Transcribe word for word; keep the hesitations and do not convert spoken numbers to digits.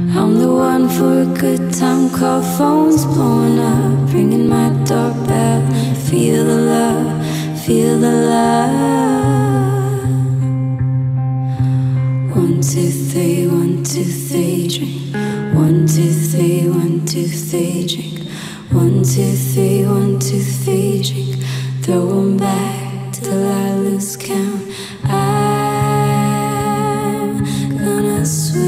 I'm the one for a good time call, phone's blowing up, ringing my doorbell. Feel the love, feel the love. One, two, three, one, two, three, drink. One, two, three, one, two, three, drink. One, two, three, one, two, three, drink. Throw 'em back till I lose count. I'm gonna swim.